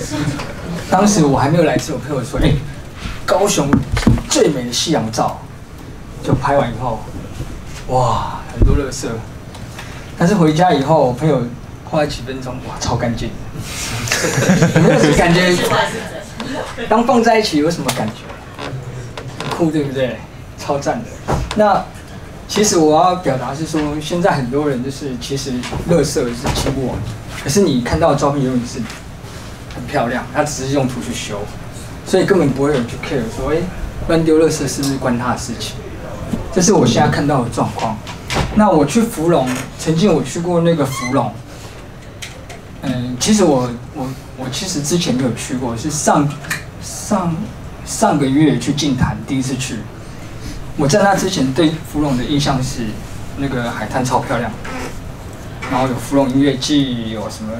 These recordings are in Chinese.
当时我还没有来之前，我朋友说，高雄最美的夕阳照，就拍完以后，哇，很多垃圾。但是回家以后，我朋友花了几分钟，哇，超干净。有没有感觉？当放在一起有什么感觉？很酷，对不对？超赞的。那其实我要表达是说，现在很多人就是其实垃圾是清不完，可是你看到的照片永远是很漂亮，它只是用途去修，所以根本不会有人去 care 说，乱丢垃圾是不是关他的事情？这是我现在看到的状况。那我去福隆，曾经我去过那个福隆，其实我其实之前没有去过，是上个月去净坛第一次去。我在那之前对福隆的印象是那个海滩超漂亮，然后有福隆音乐季，有什么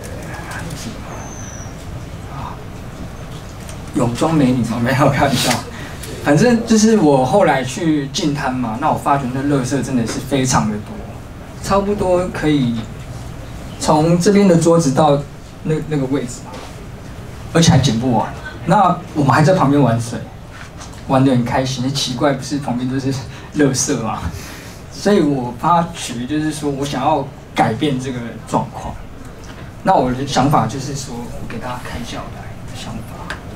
泳装美女吗？没有，开玩笑。反正就是我后来去净滩嘛，那我发觉那垃圾真的是非常的多，差不多可以从这边的桌子到那个位置，而且还捡不完。那我们还在旁边玩水，玩得很开心。奇怪，不是旁边都是垃圾吗？所以我发觉就是说我想要改变这个状况。那我的想法就是说，我给大家看一下我的想法。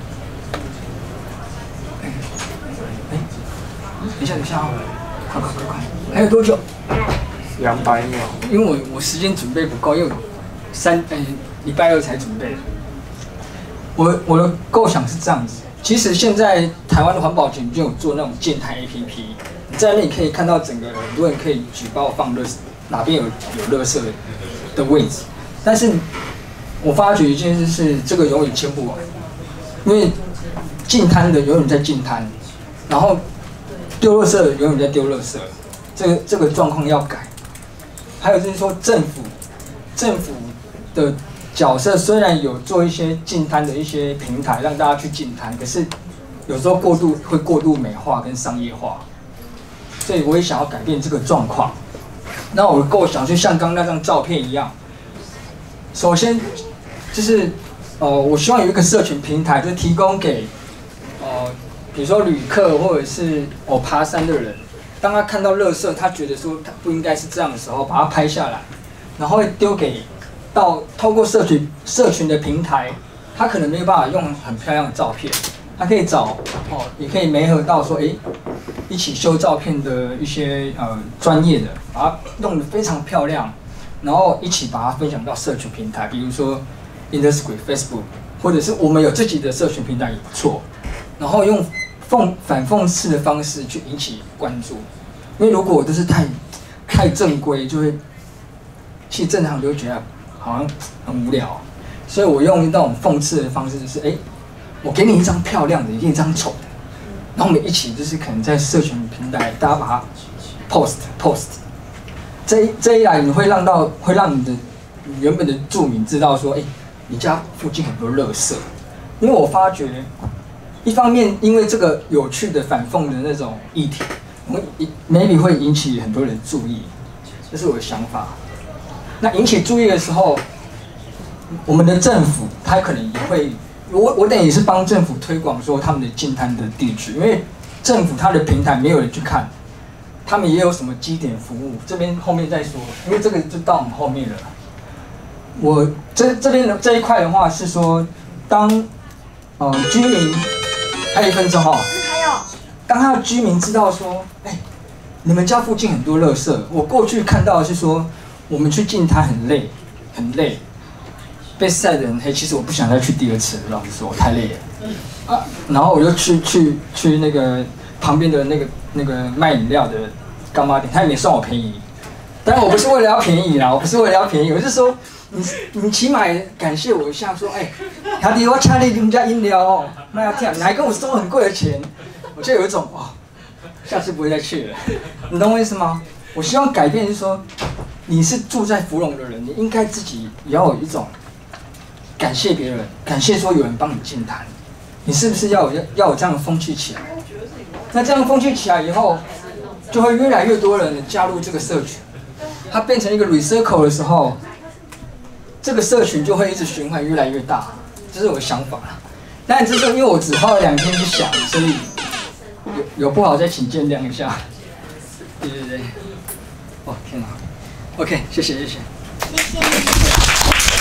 等一下哦，快，还有多久 ？200秒。 因为我时间准备不够，因为礼拜二才准备。我的构想是这样子，其实现在台湾的环保局就有做那种健谈 APP， 你在那里可以看到整个很多人可以举报放垃圾，哪边有垃圾的位置。但是我发觉一件事是，这个永远签不完，因为净滩的永远在净滩，然后丢垃圾的永远在丢垃圾，这个状况要改。还有就是说政府的角色虽然有做一些净滩的一些平台让大家去净滩，可是有时候会过度美化跟商业化，所以我也想要改变这个状况。那我的构想就像刚刚那张照片一样，首先就是我希望有一个社群平台，就提供给比如说旅客或者是爬山的人，当他看到垃圾，他觉得说他不应该是这样的时候，把它拍下来，然后会丢给透过社群的平台，他可能没有办法用很漂亮的照片，他可以找也可以媒合到说一起修照片的一些专业的，把它弄得非常漂亮，然后一起把它分享到社群平台，比如说 Instagram、Facebook， 或者是我们有自己的社群平台也不错，然后用反讽刺的方式去引起关注，因为如果我都是太正规，就会其实正常就会觉得好像很无聊，所以我用那种讽刺的方式，就是我给你一张漂亮的，一张丑的，然后我们一起就是可能在社群平台，大家把它 post， 这一来你会让你的原本的住民知道说，你家附近很多垃圾，因为我发觉。一方面，因为这个有趣的反讽的那种议题，maybe 会引起很多人注意，这是我的想法。那引起注意的时候，我们的政府他可能也会，我等于也是帮政府推广说他们的净滩的地址，因为政府它的平台没有人去看，他们也有什么基点服务，这边后面再说，因为这个就到我们后面了。我这边的这一块的话是说，当居民。还有1分钟哦。还有，当他的居民知道说，你们家附近很多垃圾，我过去看到的是说，我们去净滩很累，被晒得很黑。其实我不想再去第2次，老实说，我太累了。然后我就去那个旁边的那个卖饮料的干妈店，他也没算我便宜。当然我不是为了要便宜啦，我是说。你起码感谢我一下，说兄弟，我请你们家饮料哦，那要这样，你还跟我收很贵的钱，我就有一种下次不会再去了，你懂我意思吗？我希望改变是说，你是住在福隆的人，你应该自己也要有一种感谢别人，感谢说有人帮你净滩，你是不是要有这样的风气起来？那这样风气起来以后，就会越来越多人加入这个社群，它变成一个 recycle 的时候。这个社群就会一直循环越来越大， 这是我的想法啦。但这是因为我只花了2天去想，所以有不好再请见谅一下。对。哦天哪 ，OK， 谢谢。 谢谢。